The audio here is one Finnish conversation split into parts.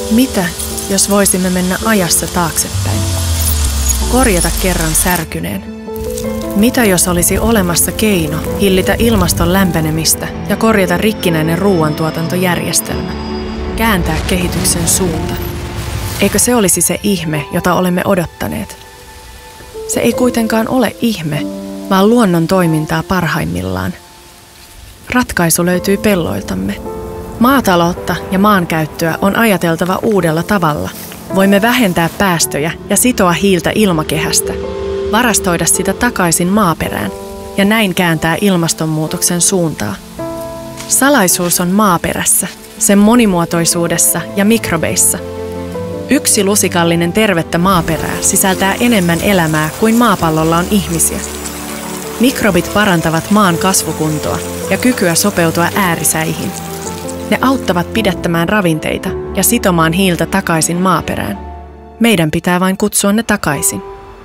Mitä, jos voisimme mennä ajassa taaksepäin? Korjata kerran särkyneen. Mitä jos olisi olemassa keino hillitä ilmaston lämpenemistä ja korjata rikkinäinen ruoantuotantojärjestelmä? Kääntää kehityksen suunta. Eikö se olisi se ihme, jota olemme odottaneet? Se ei kuitenkaan ole ihme, vaan luonnon toimintaa parhaimmillaan. Ratkaisu löytyy pelloiltamme. Maataloutta ja maankäyttöä on ajateltava uudella tavalla. Voimme vähentää päästöjä ja sitoa hiiltä ilmakehästä, varastoida sitä takaisin maaperään ja näin kääntää ilmastonmuutoksen suuntaa. Salaisuus on maaperässä, sen monimuotoisuudessa ja mikrobeissa. Yksi lusikallinen tervettä maaperää sisältää enemmän elämää kuin maapallolla on ihmisiä. Mikrobit parantavat maan kasvukuntoa ja kykyä sopeutua äärisäihin. Ne auttavat pidättämään ravinteita ja sitomaan hiiltä takaisin maaperään. Meidän pitää vain kutsua ne takaisin.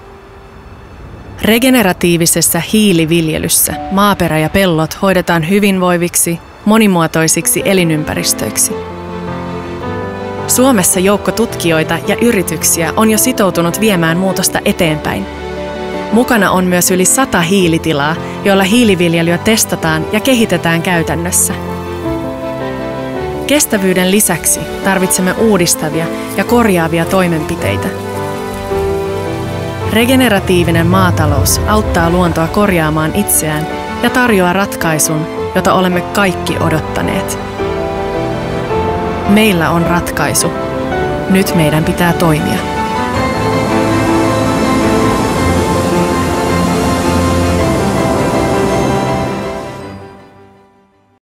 Regeneratiivisessa hiiliviljelyssä maaperä ja pellot hoidetaan hyvinvoiviksi, monimuotoisiksi elinympäristöiksi. Suomessa joukko tutkijoita ja yrityksiä on jo sitoutunut viemään muutosta eteenpäin. Mukana on myös yli 100 hiilitilaa, joilla hiiliviljelyä testataan ja kehitetään käytännössä. Kestävyyden lisäksi tarvitsemme uudistavia ja korjaavia toimenpiteitä. Regeneratiivinen maatalous auttaa luontoa korjaamaan itseään ja tarjoaa ratkaisun, jota olemme kaikki odottaneet. Meillä on ratkaisu. Nyt meidän pitää toimia.